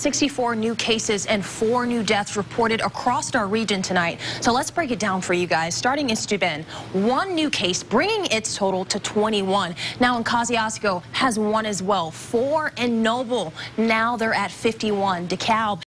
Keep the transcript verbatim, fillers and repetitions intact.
sixty-four new cases and four new deaths reported across our region tonight. So let's break it down for you guys. Starting in Steuben, one new case, bringing its total to twenty-one. Now in Kosciuszko has one as well. Four in Noble. Now they're at fifty-one. DeKalb